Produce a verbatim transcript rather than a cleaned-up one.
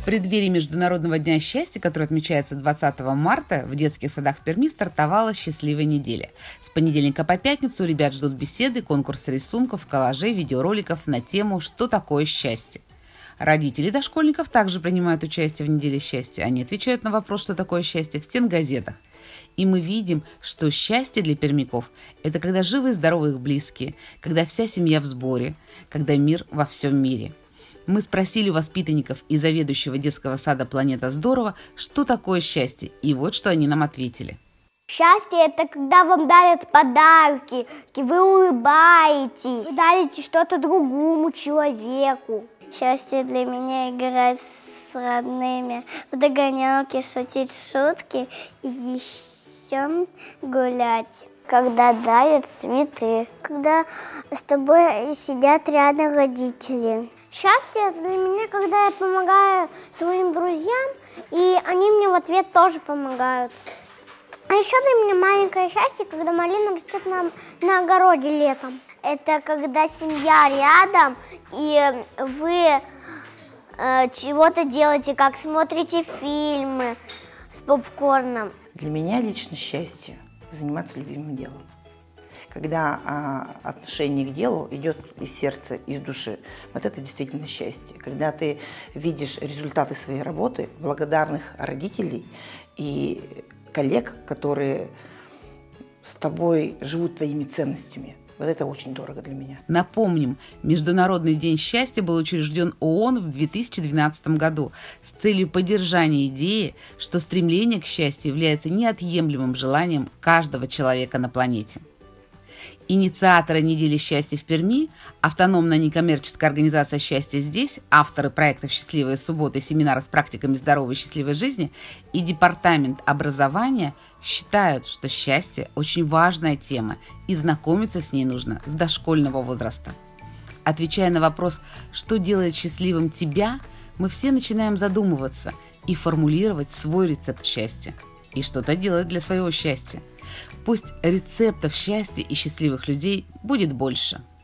В преддверии Международного дня счастья, который отмечается двадцатого марта, в детских садах Перми стартовала «Счастливая неделя». С понедельника по пятницу ребят ждут беседы, конкурсы рисунков, коллажей, видеороликов на тему «Что такое счастье?». Родители дошкольников также принимают участие в неделе счастья. Они отвечают на вопрос, что такое счастье, в стенгазетах. И мы видим, что счастье для пермяков – это когда живы и здоровы их близкие, когда вся семья в сборе, когда мир во всем мире. Мы спросили у воспитанников и заведующего детского сада «Планета Здорово», что такое счастье, и вот что они нам ответили. Счастье – это когда вам дарят подарки, вы улыбаетесь, вы дарите что-то другому человеку. Счастье для меня играть с родными, в догонялки, шутить шутки и еще гулять. Когда дарят цветы, когда с тобой сидят рядом родители. Счастье для меня, когда я помогаю своим друзьям, и они мне в ответ тоже помогают. А еще для меня маленькое счастье, когда малина растет на, на огороде летом. Это когда семья рядом, и вы э, чего-то делаете, как смотрите фильмы с попкорном. Для меня лично счастье – заниматься любимым делом. Когда а, отношение к делу идет из сердца, из души, вот это действительно счастье. Когда ты видишь результаты своей работы, благодарных родителей и коллег, которые с тобой живут твоими ценностями. Вот это очень дорого для меня. Напомним, Международный день счастья был учрежден ООН в две тысячи двенадцатом году с целью поддержания идеи, что стремление к счастью является неотъемлемым желанием каждого человека на планете. Инициаторы недели счастья в Перми, автономная некоммерческая организация «Счастье здесь», авторы проектов «Счастливая суббота» и семинара с практиками здоровой и счастливой жизни и Департамент образования считают, что счастье – очень важная тема, и знакомиться с ней нужно с дошкольного возраста. Отвечая на вопрос, что делает счастливым тебя, мы все начинаем задумываться и формулировать свой рецепт счастья. И что-то делать для своего счастья. Пусть рецептов счастья и счастливых людей будет больше.